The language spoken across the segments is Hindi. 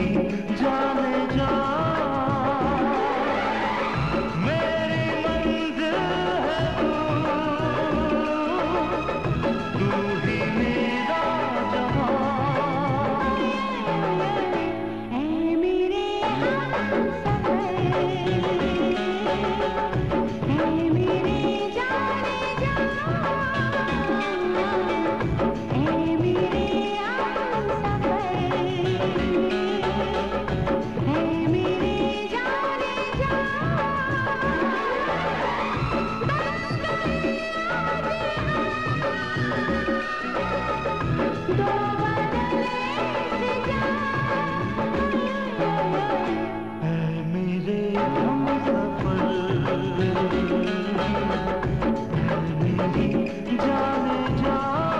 जाने जा, मेरी मंजिल है तू ही मेरा जहां। ऐ मेरे हमसफर, ऐ मेरे जाने जा, ऐ मेरे हमसफर, ऐ मेरे जाने जा। दो बदले से जा, ऐ मेरे हमसफर, ऐ मेरी जाने जा।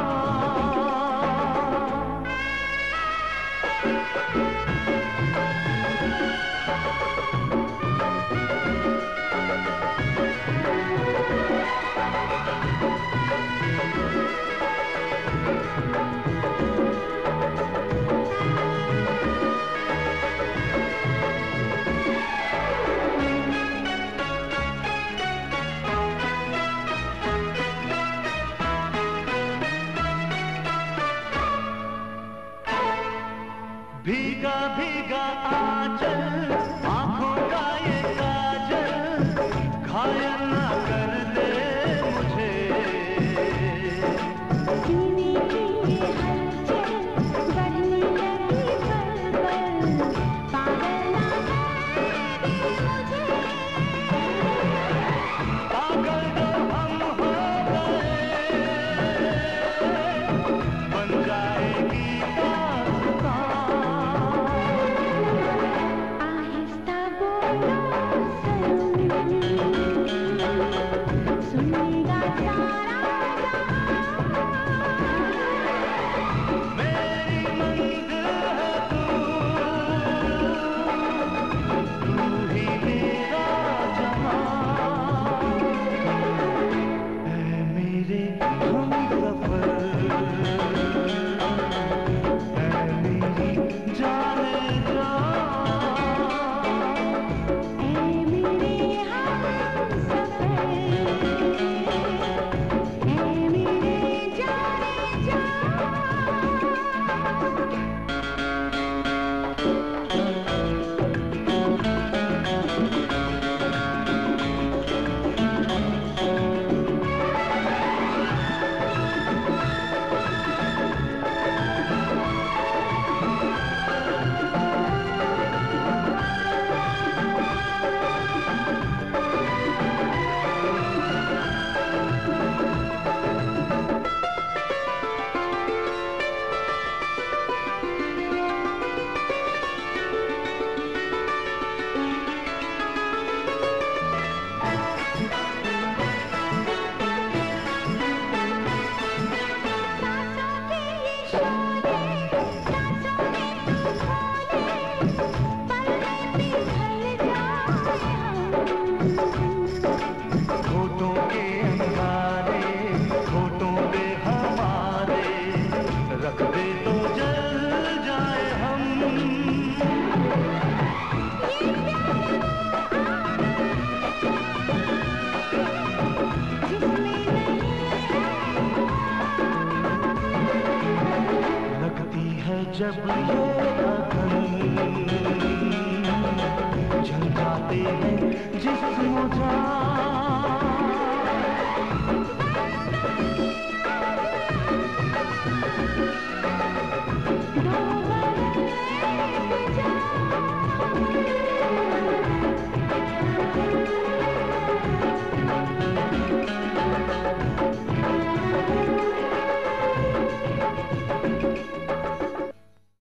भीगा भीगा आंचल, आंखों का ये काजल, घायल न कर दे मुझे। सीने की ये हलचल बढ़ने लगी पल पल, पागल ना कर दे मुझे। पागल जो हम हो गए, बन जाएगी दास्तां। आहिस्ता बोलो सनम, सुनेगा सारा जहां। मेरी मंजिल है तू ही मेरा जहां। ऐ मेरे हमसफर, ऐ मेरी जाने जा, ऐ मेरे हमसफर, ऐ मेरे जाने जा।